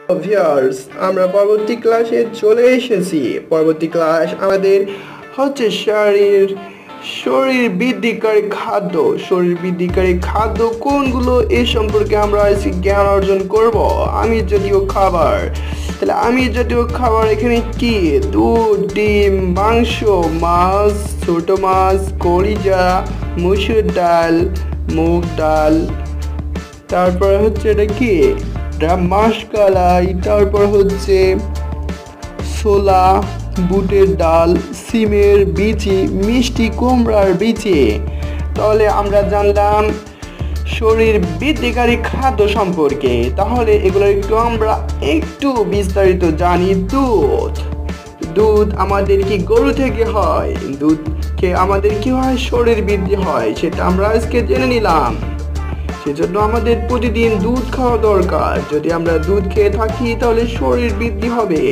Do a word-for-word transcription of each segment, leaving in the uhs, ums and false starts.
Viewers, আমরা পরবর্তী ক্লাসে চলে এসেছি। পরবর্তী ক্লাস আমাদের হচ্ছে শরীর শরীর বৃদ্ধিকারী খাদ্য শরীর বৃদ্ধিকারী খাদ্য কোনগুলো এ সম্পর্কে আমরা আজকে জ্ঞান অর্জন করব। আমি জাতীয় খাবার, তাহলে আমি জাতীয় খাবার এখানে কি? দুধ, ডিম, মাংস, মাছ, ছোট মাছ, কলিজা, মসুর ডাল, মুগ ডাল, তারপর হচ্ছে এটা কি মাসকলাই, তারপর হচ্ছে ছোলা, বুটের ডাল, সিমের বিচি, মিষ্টি কুমড়ার বিচি। তাহলে আমরা জানলাম শরীর বৃদ্ধিকারী খাদ্য সম্পর্কে। তাহলে এগুলো একটু আমরা একটু বিস্তারিত জানি। দুধ দুধ আমাদের কি গরু থেকে হয়? দুধ খেয়ে আমাদের কি হয়? শরীর বৃদ্ধি হয়, সেটা আমরা আজকে জেনে নিলাম। সেজন্য আমাদের প্রতিদিন দুধ খাওয়া দরকার। যদি আমরা দুধ খেয়ে থাকি তাহলে শরীর বৃদ্ধি হবে।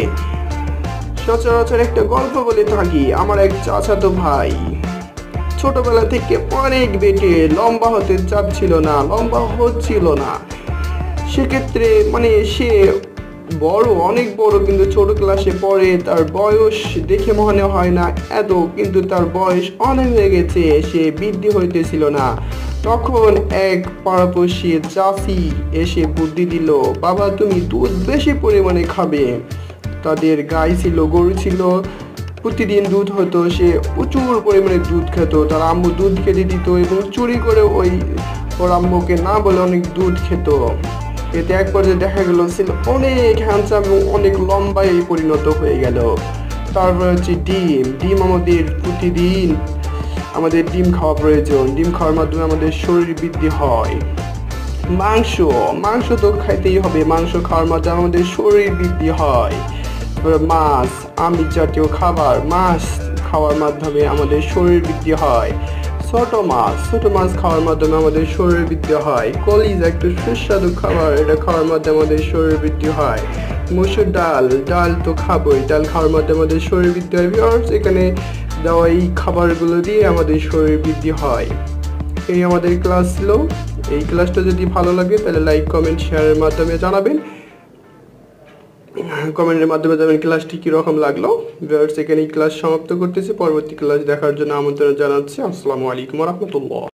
সচরাচর একটা গল্প বলে থাকি। আমার এক চাচাতো ভাই ছোটবেলা থেকে অনেক বেটে লম্বা হতে চাচ্ছিল না, লম্বা হচ্ছিল না। সেক্ষেত্রে মানে সে বড়, অনেক বড়, কিন্তু ছোট ক্লাসে পড়ে। তার বয়স দেখে মনে হয় না এত, কিন্তু তার বয়স অনেক হয়ে গেছে, সে বৃদ্ধি হইতেছিল না। তখন এক পাড়াপড়শি চাষি এসে বুদ্ধি দিল, বাবা তুমি দুধ বেশি পরিমাণে খাবে। তাদের গাই ছিল, গরু ছিল, প্রতিদিন দুধ হতো, সে প্রচুর পরিমাণে দুধ খেত। তার আম্মু দুধ খেতে দিত এবং চুরি করে ওই ওর আম্মুকে না বলে অনেক দুধ খেত। এতে এক পর্যায়ে দেখা গেল ছিল অনেক হ্যান্ডসাম এবং অনেক লম্বায় পরিণত হয়ে গেল। তারপর হচ্ছে ডিম ডিম আমাদের প্রতিদিন আমাদের ডিম খাওয়া প্রয়োজন। ডিম খাওয়ার মাধ্যমে আমাদের শরীর বৃদ্ধি হয়। মাংস মাংস তো খাইতেই হবে, মাংস খাওয়ার মাধ্যমে আমাদের শরীর বৃদ্ধি হয়। মাছ আমিষ জাতীয় খাবার, মাছ খাওয়ার মাধ্যমে আমাদের শরীর বৃদ্ধি হয়। ছোট মাছ ছোট মাছ খাওয়ার মাধ্যমে আমাদের শরীর বৃদ্ধি হয়। কলিজা একটা সুস্বাদু খাবার, এটা খাওয়ার মাধ্যমে আমাদের শরীর বৃদ্ধি হয়। মসুর ডাল ডাল তো খাবোই, ডাল খাওয়ার মাধ্যমে আমাদের শরীর বৃদ্ধি হয়। এখানে দেওয়া এই খাবারগুলো দিয়ে আমাদের শরীর বৃদ্ধি হয়। এই আমাদের ক্লাস ছিল। এই ক্লাসটা যদি ভালো লাগে তাহলে লাইক, কমেন্ট, শেয়ারের মাধ্যমে জানাবেন। কমেন্টের মাধ্যমে জানাবেন ক্লাসটি কীরকম লাগলো। ভিউয়ার্স, এখানেই ক্লাস সমাপ্ত করতেছি। পরবর্তী ক্লাস দেখার জন্য আমন্ত্রণ জানাচ্ছি। আসসালামু আলাইকুম ওয়া রাহমাতুল্লাহ।